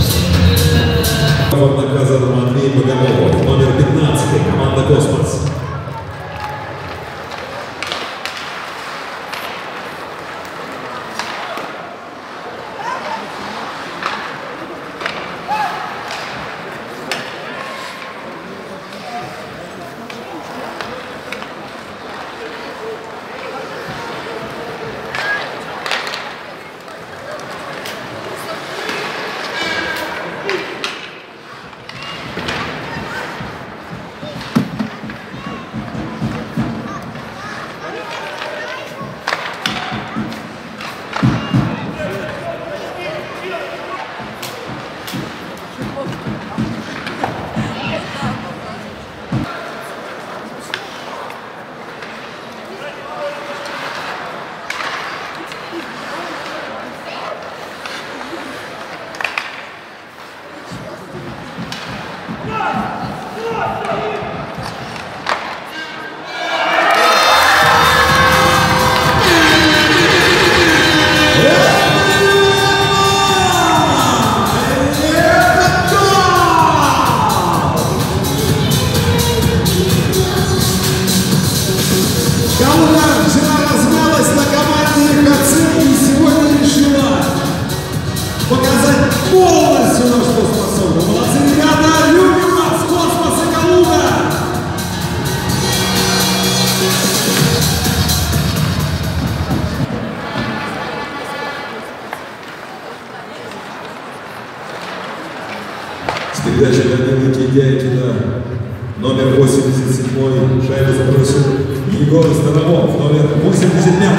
Наказанному Андрею Богомолову, номер 15, команда «Космос». Полностью на что способны. Молодцы, ребята! Любим вас! Космос и Калуга! С передачей Данила Кидяйкина, номер 87, шайбу забросил Егор Старомов, номер 85.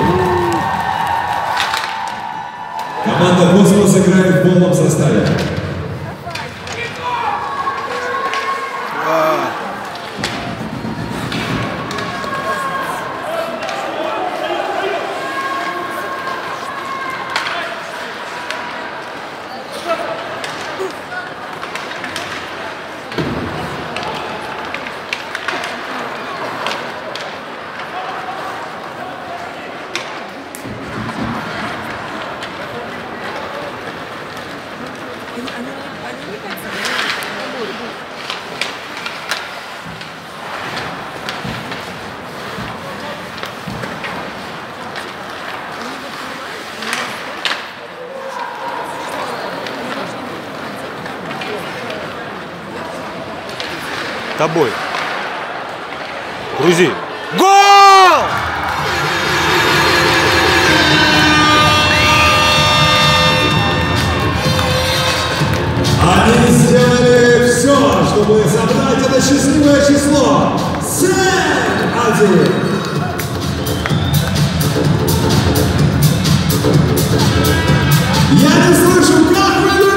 Команда «Космос» играет в полном составе. Тобой. Грузи. Гол! Они сделали все, чтобы забрать это счастливое число. 7-1. Я не слышу, как вы